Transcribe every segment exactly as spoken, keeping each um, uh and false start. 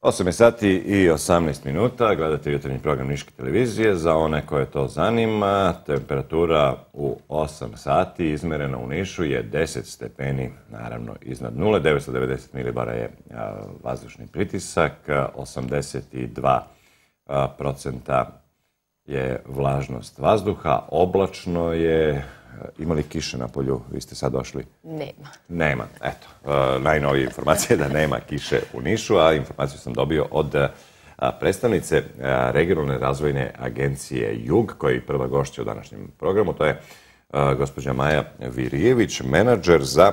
osam je sati i osamnaest minuta, gledate jutarnji program Niške televizije. Za one koje to zanima, temperatura u osam sati izmerena u Nišu je deset stepeni, naravno iznad nule, devetsto devedeset milibara je vazdušni pritisak, osamdeset dva procenta je vlažnost vazduha, oblačno je. Ima li kiše na polju? Vi ste sad došli? Nema. Nema, eto. Najnovija informacija je da nema kiše u Nišu, a informaciju sam dobio od predstavnice Regionalne razvojne agencije Jug, koja je prva gošća u današnjem programu. To je gospođa Maja Virijević, menadžer za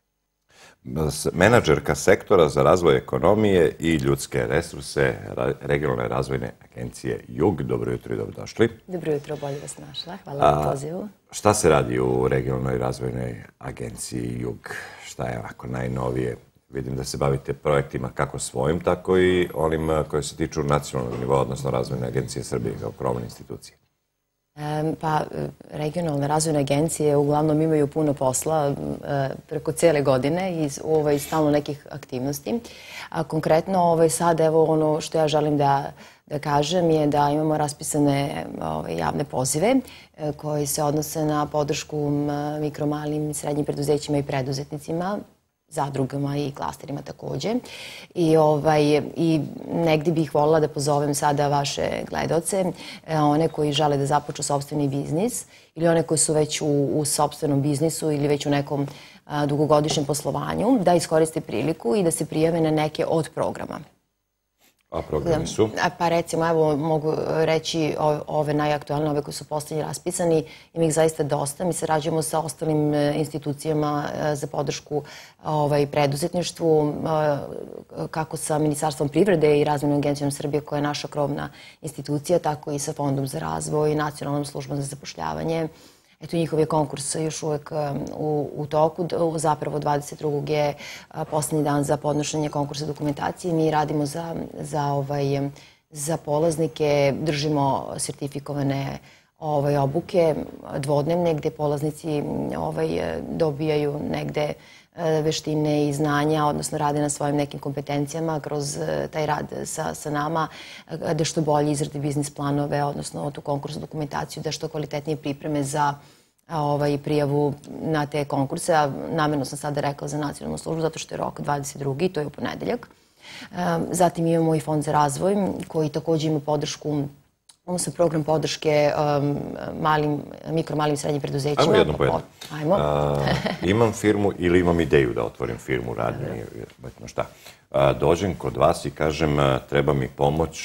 menadžerka sektora za razvoj ekonomije i ljudske resurse Regionalne razvojne agencije Jug. Dobro jutro i dobrodošli. Dobro jutro, bolje vas našla. Hvala na pozivu. Šta se radi u Regionalnoj razvojnoj agenciji Jug? Šta je ovako najnovije? Vidim da se bavite projektima kako svojim, tako i onim koji se tiču nacionalnog nivoa, odnosno Razvojne agencije Srbije kao krovne institucije. Pa, regionalne razvojne agencije uglavnom imaju puno posla preko cijele godine i stalno nekih aktivnosti. A konkretno sad, evo ono što ja želim da kažem je da imamo raspisane javne pozive koji se odnose na podršku mikro, malim i srednjim preduzećima i preduzetnicima, zadrugama i klasterima takođe. I negdje bih voljela da pozovem sada vaše gledaoce, one koji žele da započnu sopstveni biznis ili one koji su već u sopstvenom biznisu ili već u nekom dugogodišnjem poslovanju, da iskoriste priliku i da se prijave na neke od programa. A programi su? Pa recimo, evo mogu reći ove najaktualne, ove koji su posljednji raspisani, ima ih zaista dosta. Mi sarađujemo sa ostalim institucijama za podršku preduzetništvu, kako sa Ministarstvom privrede i Razvojnom agencijom Srbije, koja je naša krovna institucija, tako i sa Fondom za razvoj i Nacionalnom službom za zapošljavanje. Eto, njihov je konkurs još uvek u toku. Zapravo dvadeset drugog je posljednji dan za podnošenje konkursa dokumentacije. Mi radimo za polaznike, držimo sertifikovane obuke dvodnevne gdje polaznici dobijaju negde veštine i znanja, odnosno rade na svojim nekim kompetencijama kroz taj rad sa nama, da što bolje izradi biznis planove, odnosno tu konkursnu dokumentaciju, da što kvalitetnije pripreme za prijavu na te konkurse. Namjerno sam sada rekla za nacionalnu službu, zato što je rok dvadeset drugi to je u ponedeljak. Zatim imamo i Fond za razvoj, koji također ima podršku. Ovo su program podrške mikro, malim i srednjim preduzećima. Ajmo jedno po jedno. Ajmo. Imam firmu ili imam ideju da otvorim firmu, radnju, bitno šta. Dođem kod vas i kažem treba mi pomoć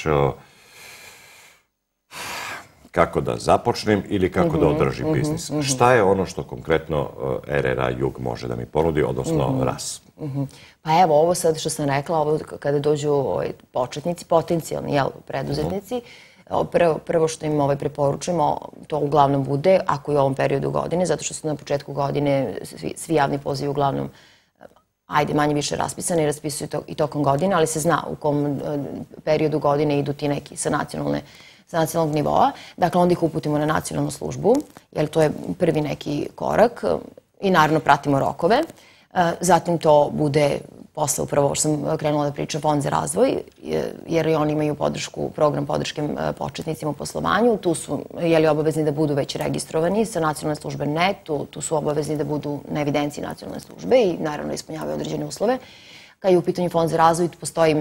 kako da započnem ili kako da održim biznis. Šta je ono što konkretno R R A Jug može da mi ponudi, odnosno R A S? Pa evo, ovo sad što sam rekla, ovo kada dođu početnici, potencijalni preduzetnici, prvo što im preporučujemo, to uglavnom bude, ako je u ovom periodu godine, zato što su na početku godine svi javni pozivi uglavnom, ajde, manje više raspisani, raspisuju i tokom godine, ali se zna u kom periodu godine idu ti neki sa nacionalne sa nacionalnog nivoa. Dakle, onda ih uputimo na nacionalnu službu, jer to je prvi neki korak i naravno pratimo rokove. Zatim to bude posle, upravo što sam krenula da pričam, Fond za razvoj, jer i oni imaju podršku, program podrške početnicima u poslovanju. Tu su obavezni da budu već registrovani sa nacionalne službe ne, tu su obavezni da budu na evidenciji nacionalne službe i naravno ispunjavaju određene uslove. Kad je u pitanju Fond za razvoj, postoji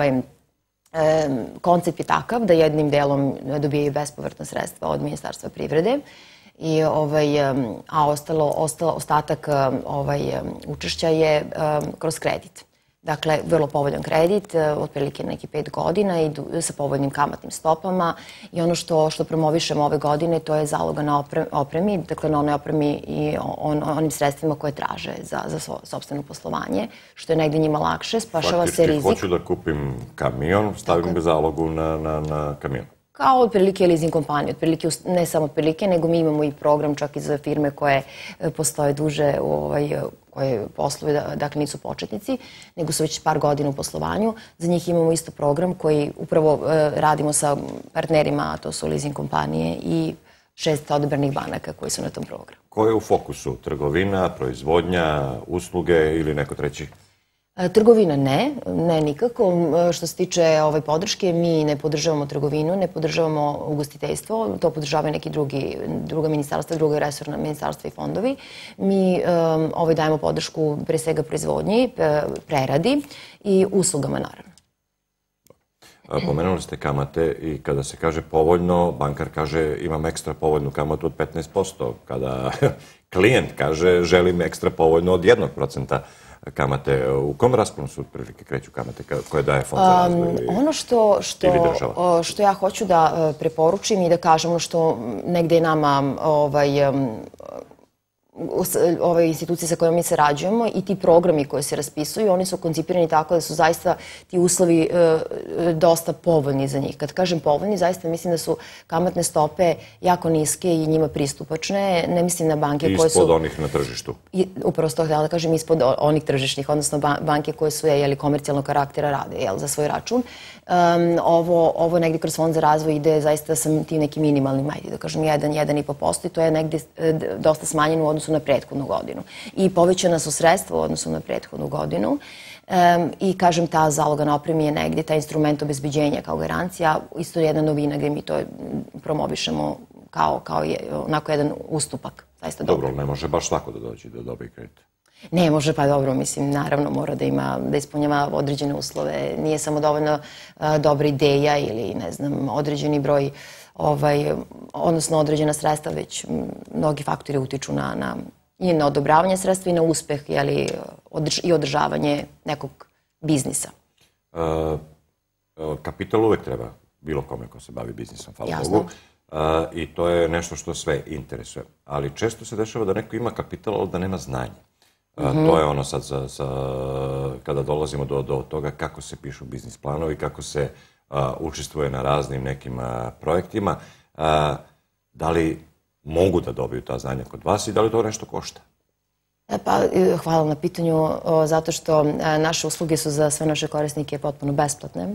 koncept je takav da jednim delom dobijaju bespovratna sredstva od Ministarstva privrede, a ostatak učešća je kroz kredit. Dakle, vrlo povoljan kredit, otprilike neki pet godina i sa povoljnim kamatnim stopama. I ono što promovišemo ove godine, to je zaloga na opremi, dakle na onoj opremi i onim sredstvima koje traže za sopstveno poslovanje, što je negdje njima lakše, spašava se rizik. Faktički, hoću da kupim kamion, stavim ga zalogu na kamion. Kao otprilike leasing kompanije, otprilike, ne samo otprilike, nego mi imamo i program čak i za firme koje postoje duže, koje posluju, dakle nisu početnici, nego su već par godina u poslovanju. Za njih imamo isto program koji upravo radimo sa partnerima, a to su leasing kompanije i šest odabranih banaka koji su na tom programu. Ko je u fokusu? Trgovina, proizvodnja, usluge ili neko treći? Trgovina ne, ne nikako. Što se tiče ovaj podrške, mi ne podržavamo trgovinu, ne podržavamo ugostiteljstvo, to podržavaju neki drugi, druga ministarstva, druga resorna ministarstva i fondovi. Mi um, ovaj dajemo podršku pre svega proizvodnji, preradi i uslugama naravno. Pomenuli ste kamate i kada se kaže povoljno, bankar kaže imam ekstra povoljnu kamatu od petnaest posto. Kada klijent kaže želim ekstra povoljno od jednog procenta kamate. U kom rasponu su prilike kreću kamate koje daje Fond za razvoj ili država? Ono što, što, što ja hoću da preporučim i da kažem, ono što negde je nama ovaj, ove institucije sa kojima mi sarađujemo i ti programi koji se raspisuju, oni su koncipirani tako da su zaista ti uslovi dosta povoljni za njih. Kad kažem povoljni, zaista mislim da su kamatne stope jako niske i njima pristupačne. Ne mislim na banke koje su... Ispod onih na tržištu. Upravo to htjela da kažem, ispod onih tržišnih, odnosno banke koje su komercijalnog karaktera rade za svoj račun. Ovo negdje kroz Fond za razvoj ide zaista sa tim nekim minimalnim, ajde da kažem, jedan, jedan i po posto i to je negdje dosta smanjeno u odnosu na prethodnu godinu. I povećana su sredstva u odnosu na prethodnu godinu. I, kažem, ta zaloga na opremi je negdje, taj instrument obezbeđenja kao garancija, isto je jedna novina gdje mi to promovišemo kao, kao je, onako jedan ustupak. Zaista dobro. Dobro, ne može baš svako da dođe da dobije kredit. Ne može, pa dobro, mislim, naravno mora da ima, da ispunjava određene uslove. Nije samo dovoljno dobra ideja ili, ne znam, određeni broj, ovaj, odnosno određena sredstva, već mnogi faktori utiču na, na, i na odobravanje sredstva i na uspeh, jeli, održ, i održavanje nekog biznisa. Uh, kapital uvek treba bilo kome ko se bavi biznisom, hvala Jasno. Bogu. Uh, I to je nešto što sve interesuje. Ali često se dešava da neko ima kapital, ali da nema znanje. Uh, mm-hmm. To je ono sad sa, sa, kada dolazimo do, do toga kako se pišu biznis planovi, kako se uh, učestvuje na raznim nekim uh, projektima. Uh, da li mogu da dobiju ta znanja kod vas i da li to nešto košta? Pa, hvala na pitanju, zato što naše usluge su za sve naše korisnike potpuno besplatne.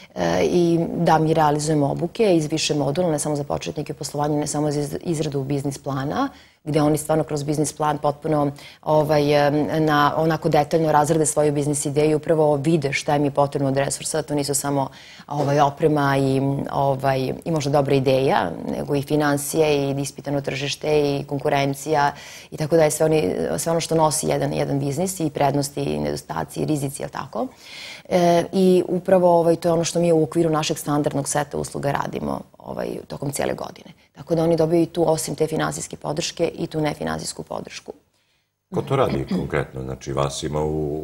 I da, mi realizujemo obuke iz više modula, ne samo za početnike poslovanja, ne samo za izradu biznis plana, gdje oni stvarno kroz biznis plan potpuno ovaj, na, onako detaljno razrade svoju biznis ideju, upravo vide šta im je potrebno od resursa. To nisu samo ovaj, oprema i, ovaj, i možda dobra ideja, nego i financije i ispitano tržište i konkurencija i tako da je sve, oni, sve ono što nosi jedan, jedan biznis i prednosti i nedostaci i rizici, jel tako? E, I upravo ovaj, to je ono što mi u okviru našeg standardnog seta usluga radimo ovaj, tokom cijele godine. Tako da oni dobiju i tu, osim te finansijske podrške, i tu nefinansijsku podršku. Ko to radi konkretno? Znači, vas ima u,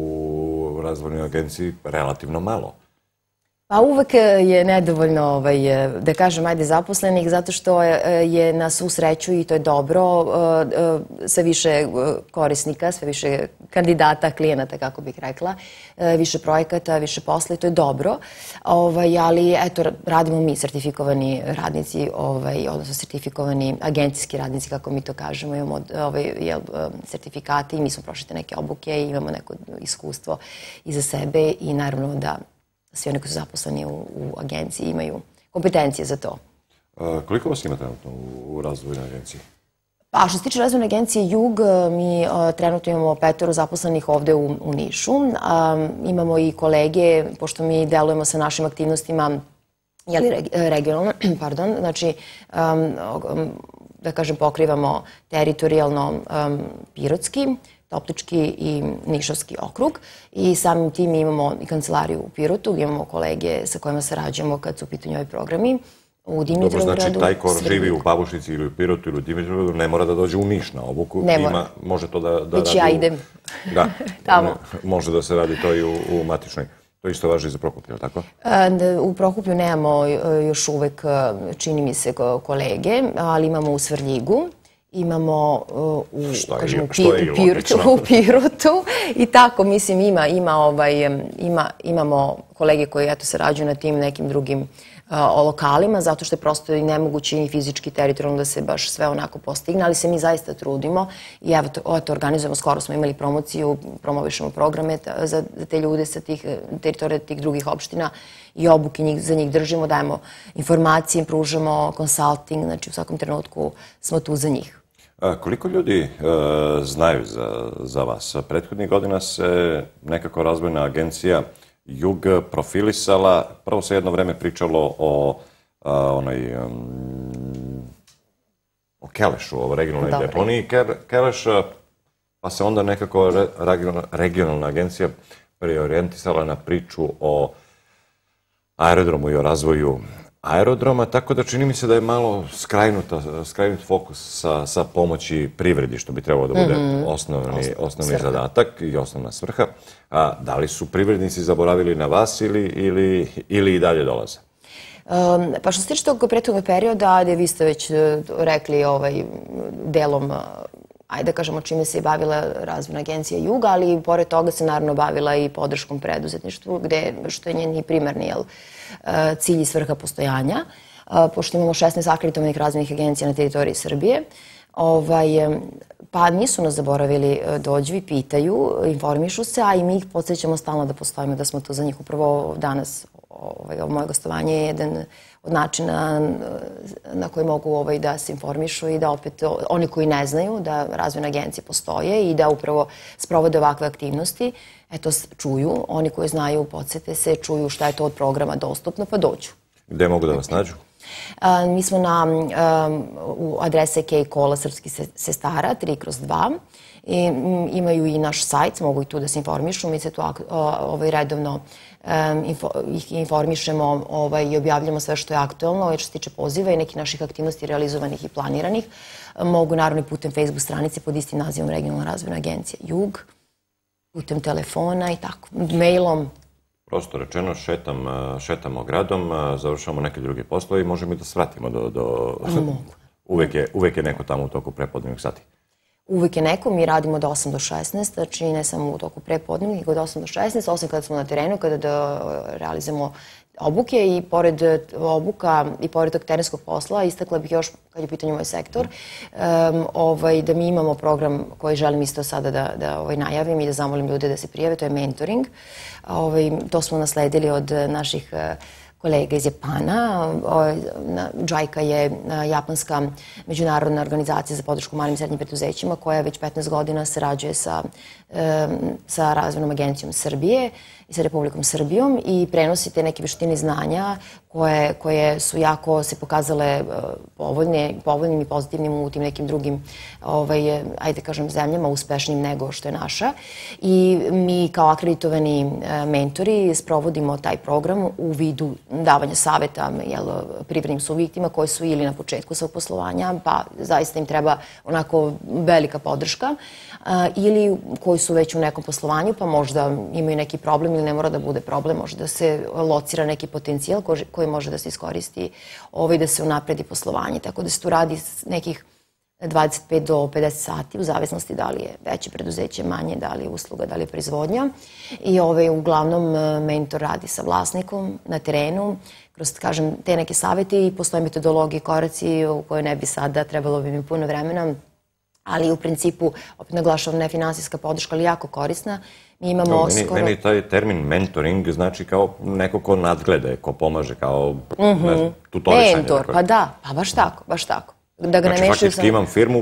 u razvojnoj agenciji relativno malo. Pa uvek je nedovoljno, ovaj, da kažem, ajde zaposlenih, zato što je na svu sreću, i to je dobro, sve više korisnika, sve više kandidata, klijenata, kako bih rekla, više projekata, više posla i to je dobro. Ovaj, ali, eto, radimo mi, sertifikovani radnici, ovaj, odnosno sertifikovani agencijski radnici, kako mi to kažemo, imamo ovaj, jel, sertifikati i mi smo prošli te neke obuke i imamo neko iskustvo iza sebe i naravno da svi oni koji su zaposleni u, u agenciji imaju kompetencije za to. A, koliko vas ima trenutno u, u razvojnoj agenciji? Pa što se tiče razvojne agencije Jug, mi a, trenutno imamo petoro zaposlenih ovde u, u Nišu. A, imamo i kolege, pošto mi delujemo sa našim aktivnostima jeli, regionalno, pardon, znači um, da kažem pokrivamo teritorijalno um, Pirotski, Toplički i Nišavski okrug i samim tim imamo i kancelariju u Pirotu gdje imamo kolege sa kojima sarađujemo kad su u pitanju ovi programi. U Dimitrovgradu. Dobro, znači taj ko živi u Babušnici ili u Pirotu ili u Dimitrovgradu ne mora da dođe u Niš na obuku. Ne mora. Ima, može to da, da Već radi ja u... idem. Da, tamo. Može da se radi to i u, u matičnoj. To isto važi za Prokuplje, tako? U Prokuplju nemamo još uvek, čini mi se, kolege, ali imamo u Svrljigu. Imamo u, što kažem, je, u, što je u, Pirotu, u Pirotu i tako, mislim, ima, ima, ovaj, ima, imamo kolege koji eto, sarađuju na tim nekim drugim uh, lokalima, zato što je prosto i nemoguće i fizički teritorijalno da se baš sve onako postigne, ali se mi zaista trudimo i evo to, to organizujemo, skoro smo imali promociju, promovišemo programe ta, za te ljude sa tih teritorija tih drugih opština i obuke njih, za njih držimo, dajemo informacije, pružamo consulting, znači u svakom trenutku smo tu za njih. Koliko ljudi znaju za vas? Prethodnih godina se nekako razvojna agencija Jug profilisala. Prvo se jedno vreme pričalo o onoj o Kelešu, o regionalnoj deponiji Keleša, pa se onda nekako regionalna agencija preorijentisala na priču o aerodromu i o razvoju aerodroma, tako da čini mi se da je malo skrajnut fokus sa pomoći privredi, što bi trebalo da bude osnovni zadatak i osnovna svrha. Da li su privrednici zaboravili na vas ili i dalje dolaze? Pa što se tiče tog prethodnog perioda, gde vi ste već rekli delom, ajde da kažemo čime se je bavila razvojna agencija Juga, ali pored toga se naravno bavila i podrškom preduzetništvu, što je njen i primarni cilj i svrha postojanja, pošto imamo šesnaest akreditovanih razvojnih agencija na teritoriji Srbije. Pa nisu nas zaboravili, dođu i pitaju, informišu se, a i mi ih podsjećamo stalno da postojimo, da smo to za njih. Upravo danas moje gostovanje je jedan od načina na koji mogu da se informišu i da opet oni koji ne znaju da razvojne agencije postoje i da upravo sprovode ovakve aktivnosti, eto, čuju. Oni koji znaju, podsjete se, čuju šta je to od programa dostupno, pa dođu. Gde mogu da vas nađu? Mi smo na adrese Kej Kola srpskih sestara, tri kroz dva. Imaju i naš sajt, mogu i tu da se informišu. Mi se tu redovno ih informišemo i objavljamo sve što je aktualno, što se tiče poziva i nekih naših aktivnosti realizovanih i planiranih. Mogu naravno i putem Facebook stranice pod istim nazivom Regionalna razvojna agencija Jug, putem telefona i tako, mailom. Prosto rečeno, šetamo gradom, završamo neke druge poslove i možemo i da svratimo do... Uvek je neko tamo u toku prepodnevnih sati. Uvijek je neko, mi radimo od osam do šesnaest, znači ne samo u toku prepodnevnih, nego od osam do šesnaest, osim kada smo na terenu, kada realizujemo obuke i pored obuka i pored tog terenskog posla, istakla bih još, kad je u pitanju ovaj sektor, da mi imamo program koji želim isto sada da najavim i da zamolim ljude da se prijave, to je mentoring. To smo nasledili od naših kolega iz Japana. džajka je japanska međunarodna organizacija za podršku malim i srednjim preduzećima koja već petnaest godina sarađuje sa Razvojnom agencijom Srbije i sa Republikom Srbijom i prenosi te neke veštine i znanja koje su jako se pokazale povoljnim i pozitivnim u tim nekim drugim, ajde kažem, zemljama, uspešnim nego što je naša. I mi kao akreditovani mentori sprovodimo taj program u vidu davanja saveta privrednim subjektima koji su ili na početku svog poslovanja, pa zaista im treba onako velika podrška, ili koji su već u nekom poslovanju, pa možda imaju neki problem ili ne mora da bude problem, može da se locira neki potencijal koji može da se iskoristi i da se unapredi poslovanje. Tako da se tu radi nekih dvadeset pet do pedeset sati, u zavisnosti da li je veće preduzeće, manje, da li je usluga, da li je proizvodnja. I uglavnom mentor radi sa vlasnikom na terenu, kroz, kažem, te neke savete i postoje metodologije i koraci u koje ne bi sada, trebalo bi mi puno vremena, ali u principu, opet naglašavam, ne finansijska podrška, ali jako korisna. Mi imamo skoro... Meni taj termin mentoring znači kao neko ko nadgleda, ko pomaže, kao tutorisanje. Mentor, pa da, pa baš tako, baš tako. Znači, faktički imam firmu,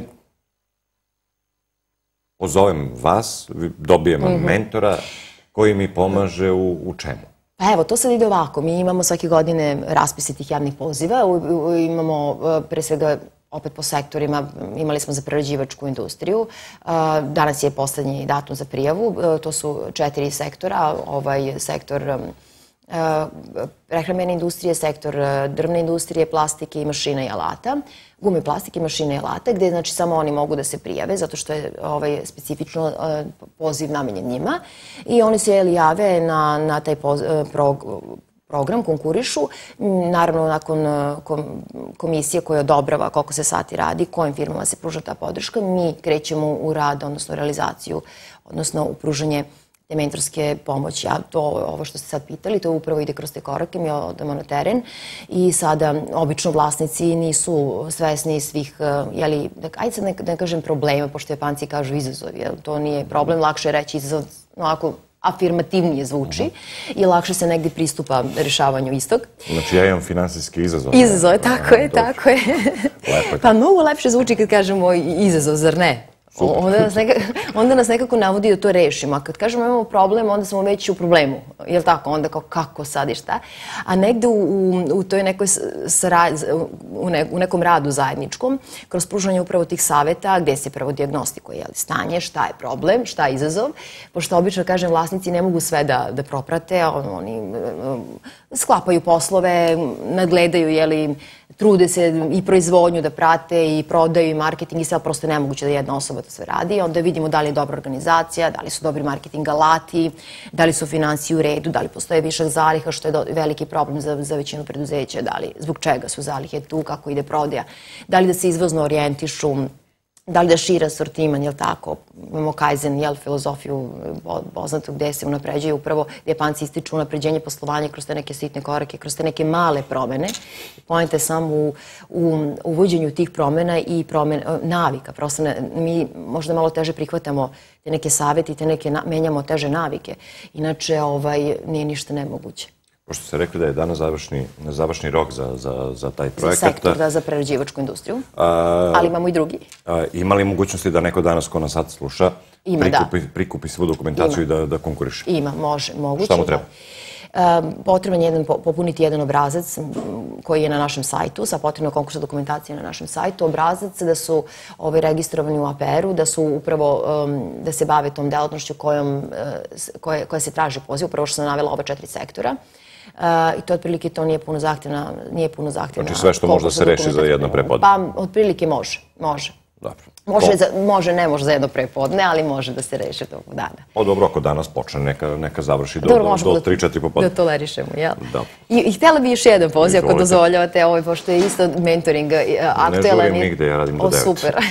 pozovem vas, dobijem mentora koji mi pomaže u čemu? Pa evo, to sad ide ovako. Mi imamo svake godine raspise tih javnih poziva. Imamo, pre svega, opet po sektorima, imali smo za prerađivačku industriju. Danas je poslednji datum za prijavu. To su četiri sektora. Ovaj sektor prehrambene industrije, sektor drvne industrije, plastike i mašina i alata. Gume, plastike, mašine i alata, gde znači samo oni mogu da se prijave, zato što je specifično poziv namenjen njima. I oni se jave na taj program, konkurišu. Naravno, nakon komisije koja odobrava koliko se sati radi, kojim firmama se pruža ta podrška, mi krećemo u rad, odnosno realizaciju, odnosno u pružanje te mentorske pomoći. A to, ovo što ste sad pitali, to upravo ide kroz te korake, mi odemo na teren i sada obično vlasnici nisu svesni svih, jeli, ajde sad da ne kažem problema, pošto Japanci kažu izazovi, to nije problem, lakše je reći izazov, ovako afirmativnije zvuči i lakše se negdje pristupa rješavanju istog. Znači ja imam finansijski izazov. Izazov, tako je, tako je. Pa mnogo lepše zvuči kad kažemo izazov, zar ne? Onda nas, nekako, onda nas nekako navodi da to rešimo. A kad kažemo imamo problem, onda smo već u problemu. Je li tako? Onda kao kako sad i šta? A negde u, u, u toj nekoj sarad, u, ne, u nekom radu zajedničkom, kroz pružanje upravo tih saveta, gde se prvo dijagnostikuje je li stanje, šta je problem, šta je izazov, pošto obično, kažem, vlasnici ne mogu sve da, da proprate, oni sklapaju poslove, nadgledaju, je li, trude se i proizvodnju da prate i prodaju i marketing i sve, prosto nemoguće da jedna osoba to sve radi. Onda vidimo da li je dobra organizacija, da li su dobri marketing alati, da li su finansije u redu, da li postoje višak zaliha, što je veliki problem za, za većinu preduzeća, da li, zbog čega su zalihe tu, kako ide prodaja, da li da se izvozno orijentišu, da li da šira sortiman, jel tako, imamo Kaizen, jel, filozofiju poznatu gde se unapređuje upravo, gde Japanci ističu unapređenje poslovanja kroz te neke sitne korake, kroz te neke male promene. Poenta je samo u, u uvođenju tih promena i promena, navika. Prosto ne, mi možda malo teže prihvatamo te neke savjeti i te neke, na, menjamo teže navike. Inače, ovaj, nije ništa nemoguće. Pošto ste rekli da je danas završni, završni rok za, za, za taj projekat. Za sektor, da, za prerađivačku industriju. A, ali imamo i drugi. A, ima li mogućnosti da neko danas ko nas sad sluša ima, prikupi, da. prikupi svu dokumentaciju ima. i da, da konkuriše? Ima, može, moguće. Šta mu treba? Potreban je jedan, popuniti jedan obrazac koji je na našem sajtu, sa potrebno konkursa dokumentacije na našem sajtu. Obrazac da su ovaj, registrovani u A P R-u, da su upravo, da se bave tom delatnošću kojom, koje, koja se traži poziv, upravo što sam navela ova četiri sektora. I to otprilike to nije puno zahtjevna, nije puno zahtjevna. Znači sve što može da se reši za jedno prepodne? Pa, otprilike može, može. Dobro. Može, za, može, ne može za jedno prepodne, ali može da se reši tog dana. O, dobro, ako danas počne, neka, neka završi do, dobro, do, do tri četiri popodne. Da tolerišemo, jel? Da. I, i htjela bi još jedan poziv, ako dozvoljavate, ovaj, pošto je isto mentoring aktuelan. Ne žurim nigde, ja radim do devet. O, super.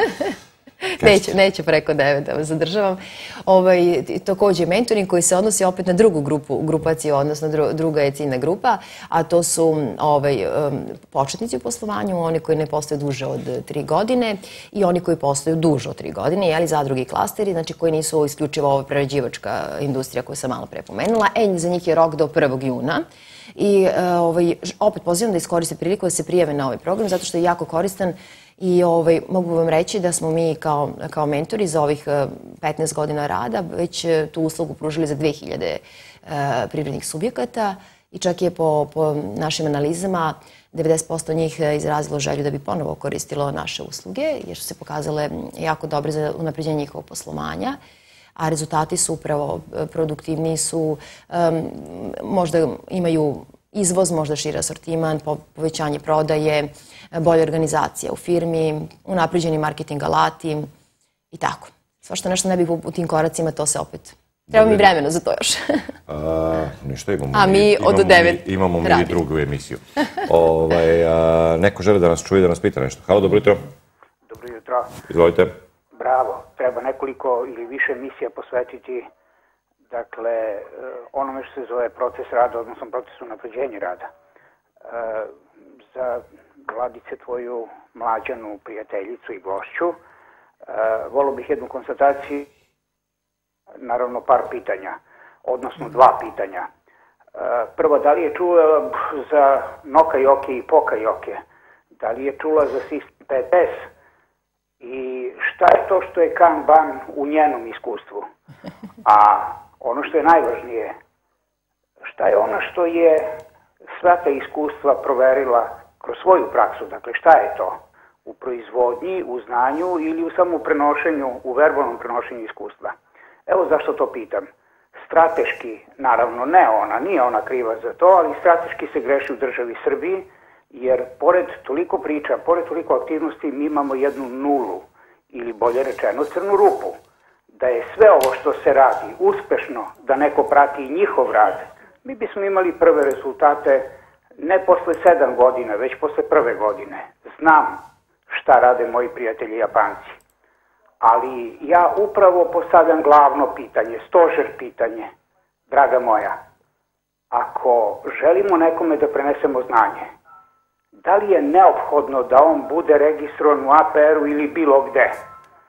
Neće, neće preko devet, da vas zadržavam. Ovaj, također mentoring koji se odnosi opet na drugu grupu, grupaciju, odnosno dru, druga je ciljna grupa, a to su ovaj, um, početnici u poslovanju, oni koji ne postoje duže od tri godine i oni koji postoju duže od tri godine, jeli zadrugi i klasteri, znači koji nisu isključivo ova prerađivačka industrija koju sam malo pre pomenula. E, za njih je rok do prvog juna. I ovaj, opet pozivam da iskoriste priliku da se prijave na ovaj program, zato što je jako koristan. I ovaj, mogu vam reći da smo mi kao, kao mentori za ovih petnaest godina rada već tu uslugu pružili za dve hiljade uh, privrednih subjekata i čak je po, po našim analizama devedeset posto njih izrazilo želju da bi ponovo koristilo naše usluge jer su se pokazale jako dobre za unapređenje njihovog poslovanja. A rezultati su upravo produktivni, su, um, možda imaju izvoz, možda šira sortiman, povećanje prodaje, bolja organizacija u firmi, unapređeni marketing alati i tako. Svašta nešto ne bi u tim koracima, to se opet... Treba mi vremena za to još. a, ništa, imamo a mi, mi od devet imamo mi drugu emisiju. ovaj, a, neko žele da nas čuje, da nas pita nešto. Halo, dobro jutro. Dobro jutro. Izvolite. Bravo. Treba nekoliko ili više emisija posvetiti dakle, onome što se zove proces rada, odnosno proces unapređenja rada. Za Vladice, tvoju mlađanu prijateljicu i gošću, volio bih jednu konstataciju, naravno par pitanja, odnosno dva pitanja. Prvo, da li je čula za Noka Joke i Poka Joke? Da li je čula za sistem P T S? I šta je to što je Kanban u njenom iskustvu? A ono što je najvažnije, šta je ono što je sva ta iskustva proverila kroz svoju praksu? Dakle, šta je to? U proizvodnji, u znanju ili u samom prenošenju, u verbalnom prenošenju iskustva? Evo zašto to pitam. Strateški, naravno ne ona, nije ona kriva za to, ali strateški se greši u državi Srbiji, jer pored toliko priča, pored toliko aktivnosti, mi imamo jednu nulu, ili bolje rečeno crnu rupu. Da je sve ovo što se radi uspešno, da neko prati i njihov rad, mi bismo imali prve rezultate ne posle sedam godina, već posle prve godine. Znam šta rade moji prijatelji Japanci, ali ja upravo postavljam glavno pitanje, stožer pitanje, draga moja. Ako želimo nekome da prenesemo znanje, da li je neophodno da on bude registrovan u A P R-u ili bilo gde?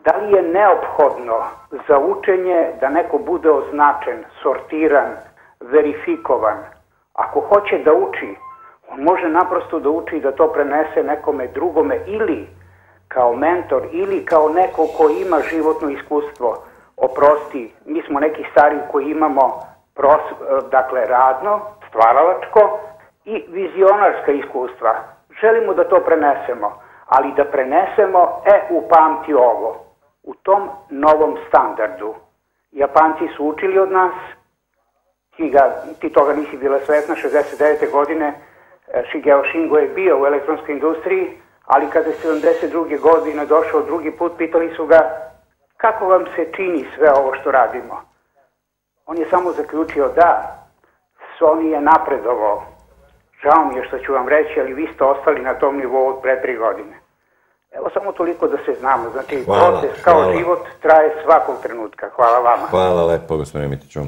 Da li je neophodno za učenje da neko bude označen, sortiran, verifikovan? Ako hoće da uči, on može naprosto da uči i da to prenese nekome drugome ili kao mentor ili kao neko ko ima životno iskustvo. Oprosti, mi smo neki stari koji imamo pros, dakle radno, stvaralačko i vizionarska iskustva. Želimo da to prenesemo, ali da prenesemo, e, upamti ovo. U tom novom standardu. Japanci su učili od nas, ti, ga, ti toga nisi bila svesna, šezdeset devete godine Shigeo Shingo je bio u elektronskoj industriji, ali kada je sedamdeset druge godine došao drugi put, pitali su ga kako vam se čini sve ovo što radimo. On je samo zaključio da, Sony je napredovao. Žao mi je što ću vam reći, ali vi ste ostali na tom nivou od pre tri godine. Evo samo toliko da se znamo. Znači, hvala, proces kao hvala. Život traje svakog trenutka. Hvala vama. Hvala lepo, gospodine Mitiću.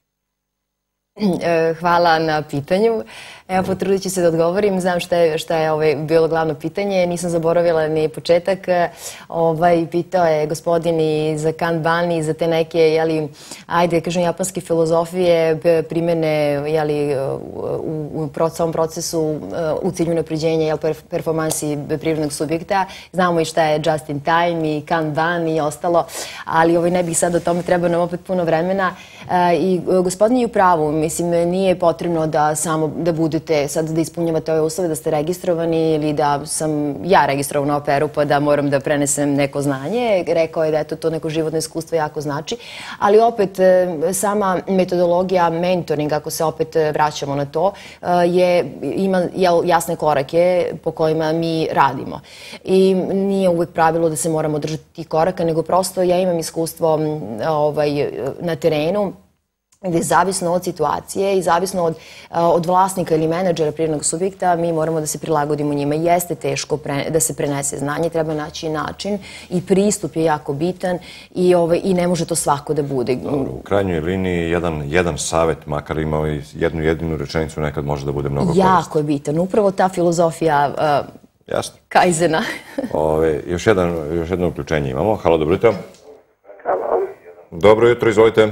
Hvala na pitanju. Evo, potrudit ću se da odgovorim. Znam šta je, šta je ovaj, bilo glavno pitanje. Nisam zaboravila ni početak. Ovaj, pitao je gospodin i za Kanban i za te neke, jeli, ajde, kažem, japanske filozofije, primjene, jeli, u, u samom procesu u cilju unapređenja, jel, performansi privrednog subjekta. Znamo i šta je just in time i Kanban i ostalo, ali ovaj, ne bih sad o tome, treba nam opet puno vremena. I gospodin je u pravu. Mislim, nije potrebno da samo da budete, sad da ispunjavate ove uslove, da ste registrovani ili da sam ja registrovana u operu pa da moram da prenesem neko znanje. Rekao je da eto, to neko životno iskustvo jako znači. Ali opet, sama metodologija mentoringa, ako se opet vraćamo na to, je, ima jasne korake po kojima mi radimo. I nije uvek pravilo da se moramo držati tih koraka, nego prosto ja imam iskustvo ovaj, na terenu, gde zavisno od situacije i zavisno od, od vlasnika ili menadžera privrednog subjekta mi moramo da se prilagodimo njima. Jeste teško pre, da se prenese znanje, treba naći način i pristup je jako bitan i, ovaj, i ne može to svako da bude. U krajnjoj liniji jedan, jedan savjet, makar imao i jednu jedinu rečenicu, nekad može da bude mnogo korisno. Jako je bitan. Upravo ta filozofija uh, Jasno. Kaizena. Ove, još, jedan, još jedno uključenje imamo. Halo, dobro jutro. Halo. Dobro jutro, izvolite.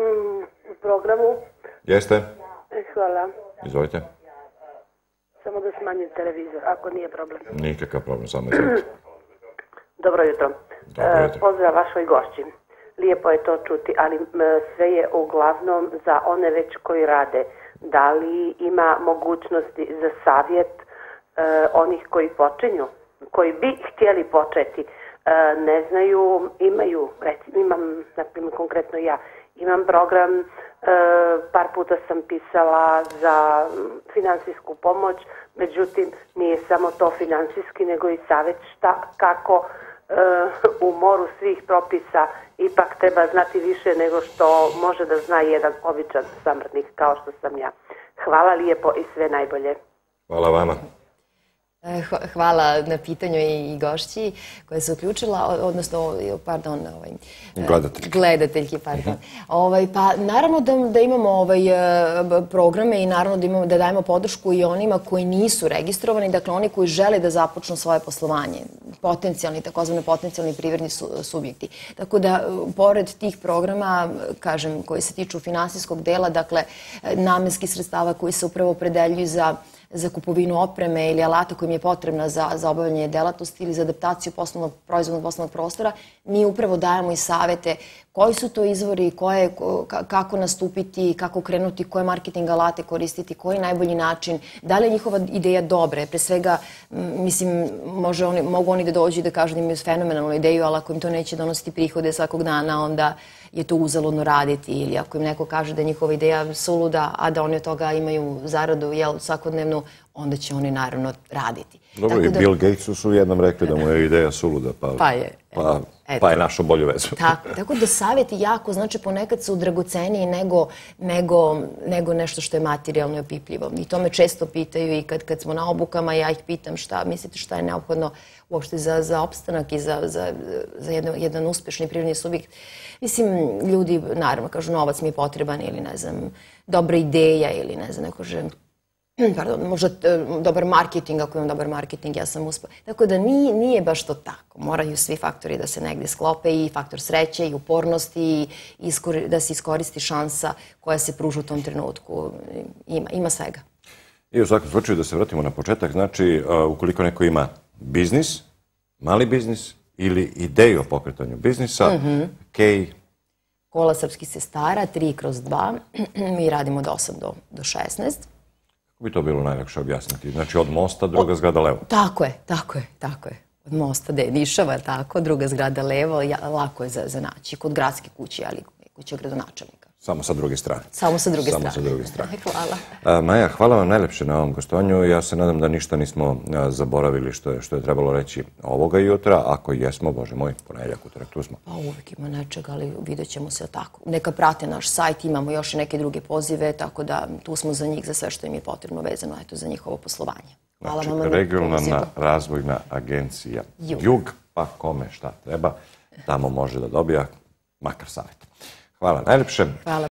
Programu. Jeste. Hvala. Izvolite. Samo da smanjim televizor, ako nije problem. Nikakav problem, samo izvolite. Dobro jutro. Dobro jutro. Pozdrav vašoj gošći. Lijepo je to čuti, ali sve je uglavnom za one već koji rade. Da li ima mogućnosti za savjet onih koji počinju, koji bi htjeli početi, ne znaju, imaju, recimo imam, na primjer konkretno ja, imam program, e, par puta sam pisala za finansijsku pomoć, međutim nije samo to finansijski, nego i savjet šta, kako e, u moru svih propisa ipak treba znati više nego što može da zna jedan običan samrtnik kao što sam ja. Hvala lijepo i sve najbolje. Hvala vama. Hvala na pitanju i gošći koja se uključila, odnosno, pardon, ovaj, Gledateljki. Gledateljki, pardon. Ovaj, pa naravno da, da imamo ovaj, programe i naravno da, imamo, da dajemo podršku i onima koji nisu registrovani, dakle oni koji žele da započnu svoje poslovanje, potencijalni, takozvani potencijalni privredni su, subjekti. Tako da, pored tih programa, kažem, koji se tiču finansijskog dela, dakle, namenskih sredstava koji se upravo opredeljuju za za kupovinu opreme ili alata kojim je potrebna za, za obavljanje delatnosti ili za adaptaciju poslovnog, proizvodnog poslovnog prostora, mi upravo dajemo i savete koji su to izvori, koje, kako nastupiti, kako krenuti, koje marketing alate koristiti, koji je najbolji način, da li je njihova ideja dobra. Pre svega, mislim, može oni, mogu oni da dođu i da kažu da imaju fenomenalnu ideju, ali ako im to neće donositi prihode svakog dana, onda je to uzaludno raditi. Ili ako im neko kaže da je njihova ideja suluda, a da oni od toga imaju zaradu, jel, svakodnevnu, onda će oni naravno raditi. Dobro, tako i da, Bill Gatesu su jednom rekli da mu je ideja suluda, pa, pa, je, pa, pa je našo bolju vezu. Tako, tako da savjeti jako, znači ponekad su dragoceniji nego, nego, nego nešto što je materijalno i opipljivo. I to me često pitaju i kad, kad smo na obukama, ja ih pitam šta mislite šta je neophodno uopšte za, za opstanak i za, za, za jedno, jedan uspešni privredni subjekt. Mislim, ljudi naravno kažu novac mi je potreban ili ne znam, dobra ideja ili ne znam, neko že pardon, možda dobar marketing, ako imam dobar marketing, ja sam uspela. Tako da nije baš to tako. Moraju svi faktori da se negdje sklope, i faktor sreće, i upornosti, i da se iskoristi šansa koja se pruža u tom trenutku. Ima svega. I u svakom slučaju, da se vratimo na početak, znači, ukoliko neko ima biznis, mali biznis, ili ideju o pokretanju biznisa, Kej... Kola srpskih sestara, tri kroz dva, mi radimo od osam do šesnaest. Kako bi to bilo najlakše objasniti? Znači, od mosta, druga zgrada levo. Tako je, tako je, tako je. Od mosta, da je Nišava, tako, druga zgrada levo, lako je za naći. Kod gradske kuće, ali kuće gradonačelnika. Samo sa druge strane. Samo sa druge strane. Samo sa druge strane. Hvala. Maja, hvala vam najlepše na ovom gostovanju. Ja se nadam da ništa nismo zaboravili što je trebalo reći ovoga jutra. Ako jesmo, Bože moj, ponedjeljak, utorak, tu smo. Pa uvijek ima nečega, ali vidjet ćemo se tako. Neka prate naš sajt, imamo još i neke druge pozive, tako da tu smo za njih, za sve što im je potrebno vezano, eto, za njihovo poslovanje. Hvala vam na pozivu. Regionalna razvojna agencija Jug, pa kome šta treba, tamo može da dobija makar savjet. Hvala najlepše. Hvala.